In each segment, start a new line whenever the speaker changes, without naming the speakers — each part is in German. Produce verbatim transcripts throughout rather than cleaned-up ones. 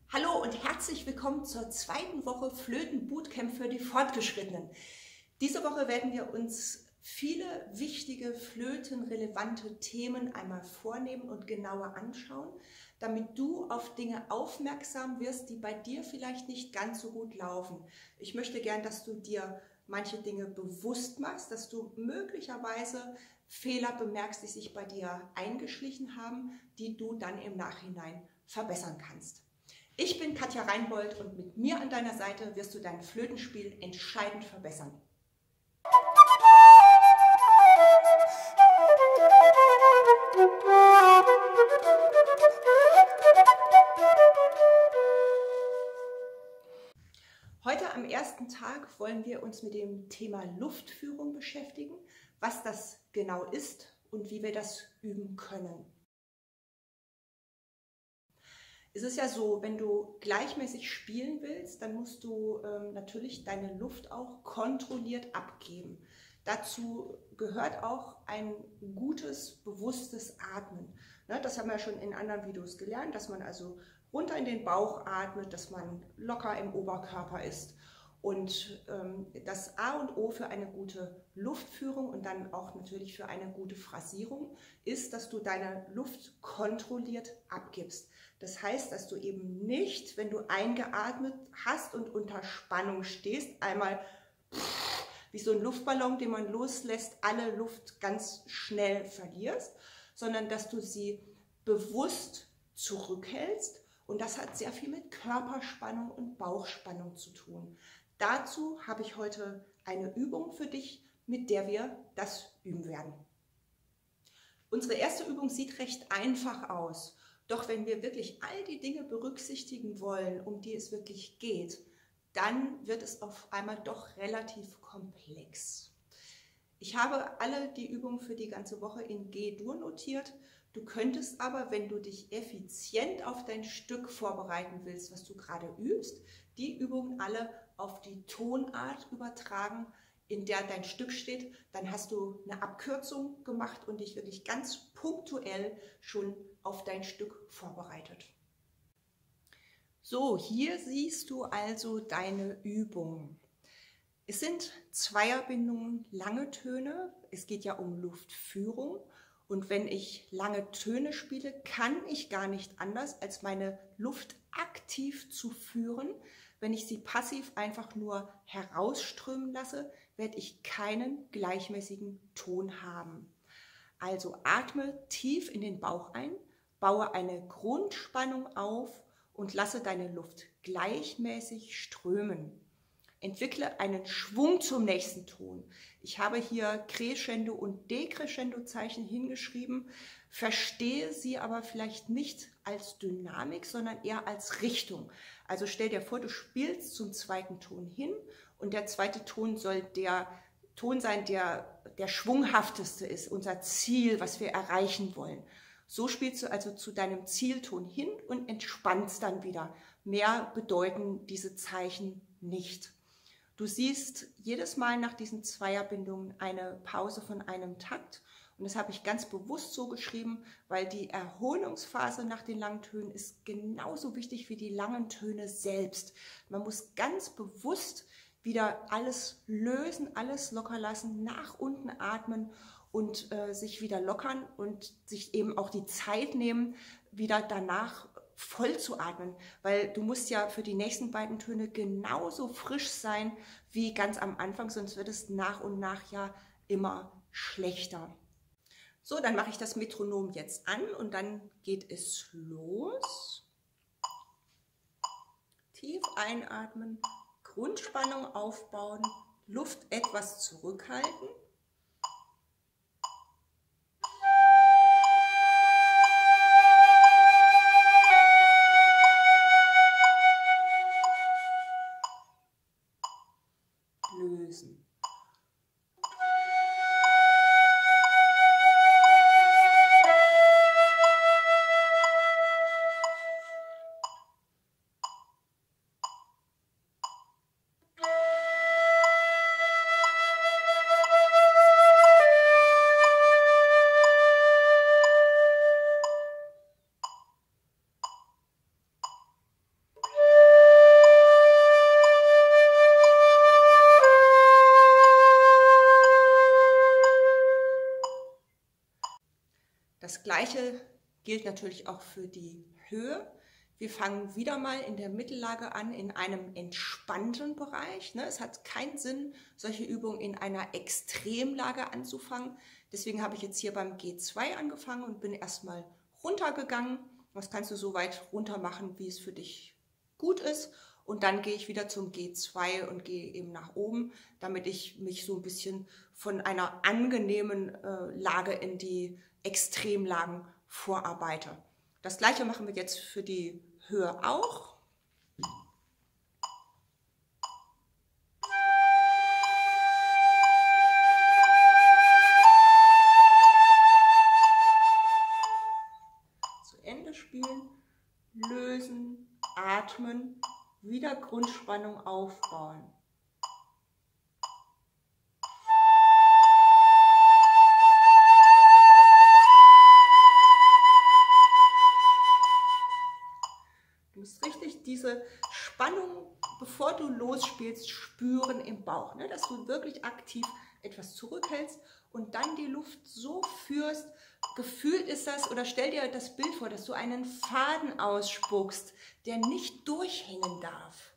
Hallo und herzlich willkommen zur zweiten Woche Flöten-Bootcamp für die Fortgeschrittenen. Diese Woche werden wir uns viele wichtige flötenrelevante Themen einmal vornehmen und genauer anschauen, damit du auf Dinge aufmerksam wirst, die bei dir vielleicht nicht ganz so gut laufen. Ich möchte gern, dass du dir manche Dinge bewusst machst, dass du möglicherweise Fehler bemerkst, die sich bei dir eingeschlichen haben, die du dann im Nachhinein verbessern kannst. Ich bin Katja Reinbold und mit mir an deiner Seite wirst du dein Flötenspiel entscheidend verbessern. Heute am ersten Tag wollen wir uns mit dem Thema Luftführung beschäftigen, was das genau ist und wie wir das üben können. Es ist ja so, wenn du gleichmäßig spielen willst, dann musst du ähm, natürlich deine Luft auch kontrolliert abgeben. Dazu gehört auch ein gutes, bewusstes Atmen. Ne, das haben wir schon in anderen Videos gelernt, dass man also runter in den Bauch atmet, dass man locker im Oberkörper ist. Und ähm, das A und O für eine gute Luftführung und dann auch natürlich für eine gute Phrasierung ist, dass du deine Luft kontrolliert abgibst. Das heißt, dass du eben nicht, wenn du eingeatmet hast und unter Spannung stehst, einmal wie so ein Luftballon, den man loslässt, alle Luft ganz schnell verlierst, sondern dass du sie bewusst zurückhältst. Und das hat sehr viel mit Körperspannung und Bauchspannung zu tun. Dazu habe ich heute eine Übung für dich, mit der wir das üben werden. Unsere erste Übung sieht recht einfach aus. Doch wenn wir wirklich all die Dinge berücksichtigen wollen, um die es wirklich geht, dann wird es auf einmal doch relativ komplex. Ich habe alle die Übungen für die ganze Woche in G-Dur notiert. Du könntest aber, wenn du dich effizient auf dein Stück vorbereiten willst, was du gerade übst, die Übungen alle auf die Tonart übertragen, in der dein Stück steht. Dann hast du eine Abkürzung gemacht und dich wirklich ganz punktuell schon auf dein Stück vorbereitet. So, hier siehst du also deine Übung. Es sind Zweierbindungen, lange Töne. Es geht ja um Luftführung. Und wenn ich lange Töne spiele, kann ich gar nicht anders, als meine Luft aktiv zu führen. Wenn ich sie passiv einfach nur herausströmen lasse, werde ich keinen gleichmäßigen Ton haben. Also atme tief in den Bauch ein, baue eine Grundspannung auf und lasse deine Luft gleichmäßig strömen. Entwickle einen Schwung zum nächsten Ton. Ich habe hier Crescendo und Decrescendo Zeichen hingeschrieben, verstehe sie aber vielleicht nicht als Dynamik, sondern eher als Richtung. Also stell dir vor, du spielst zum zweiten Ton hin und der zweite Ton soll der Ton sein, der der schwunghafteste ist, unser Ziel, was wir erreichen wollen. So spielst du also zu deinem Zielton hin und entspannst dann wieder. Mehr bedeuten diese Zeichen nicht. Du siehst jedes Mal nach diesen Zweierbindungen eine Pause von einem Takt. Und das habe ich ganz bewusst so geschrieben, weil die Erholungsphase nach den langen Tönen ist genauso wichtig wie die langen Töne selbst. Man muss ganz bewusst wieder alles lösen, alles locker lassen, nach unten atmen und äh, sich wieder lockern und sich eben auch die Zeit nehmen, wieder danach voll zu atmen, weil du musst ja für die nächsten beiden Töne genauso frisch sein wie ganz am Anfang, sonst wird es nach und nach ja immer schlechter. So, dann mache ich das Metronom jetzt an und dann geht es los. Tief einatmen, Grundspannung aufbauen, Luft etwas zurückhalten. Lösen. Gleiche gilt natürlich auch für die Höhe. Wir fangen wieder mal in der Mittellage an, in einem entspannten Bereich. Es hat keinen Sinn, solche Übungen in einer Extremlage anzufangen. Deswegen habe ich jetzt hier beim G zwei angefangen und bin erstmal runtergegangen. Das kannst du so weit runter machen, wie es für dich gut ist. Und dann gehe ich wieder zum G zwei und gehe eben nach oben, damit ich mich so ein bisschen von einer angenehmen äh, Lage in die Extremlagen vorarbeite. Das gleiche machen wir jetzt für die Höhe auch. Zu Ende spielen, lösen, atmen, wieder Grundspannung aufbauen. Du musst richtig diese Spannung, bevor du losspielst, spüren im Bauch, ne? Dass du wirklich aktiv etwas zurückhältst und dann die Luft so führst. Gefühlt ist das, oder stell dir das Bild vor, dass du einen Faden ausspuckst, der nicht durchhängen darf.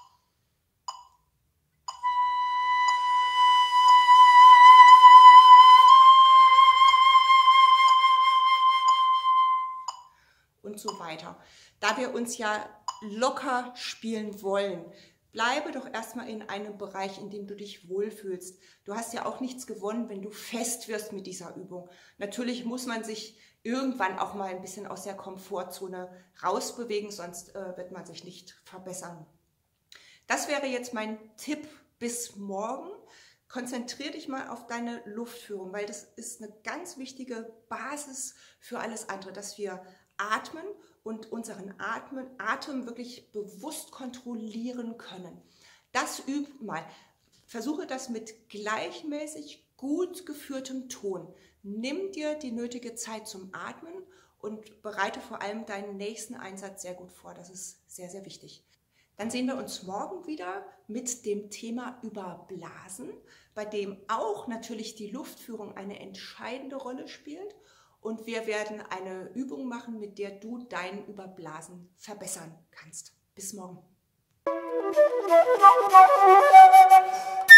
Und so weiter. Da wir uns ja locker spielen wollen, bleibe doch erstmal in einem Bereich, in dem du dich wohlfühlst. Du hast ja auch nichts gewonnen, wenn du fest wirst mit dieser Übung. Natürlich muss man sich irgendwann auch mal ein bisschen aus der Komfortzone rausbewegen, sonst äh, wird man sich nicht verbessern. Das wäre jetzt mein Tipp bis morgen. Konzentriere dich mal auf deine Luftführung, weil das ist eine ganz wichtige Basis für alles andere, dass wir atmen und unseren Atmen, Atem wirklich bewusst kontrollieren können. Das übt mal. Versuche das mit gleichmäßig gut geführtem Ton. Nimm dir die nötige Zeit zum Atmen und bereite vor allem deinen nächsten Einsatz sehr gut vor. Das ist sehr, sehr wichtig. Dann sehen wir uns morgen wieder mit dem Thema Überblasen, bei dem auch natürlich die Luftführung eine entscheidende Rolle spielt. Und wir werden eine Übung machen, mit der du dein Überblasen verbessern kannst. Bis morgen.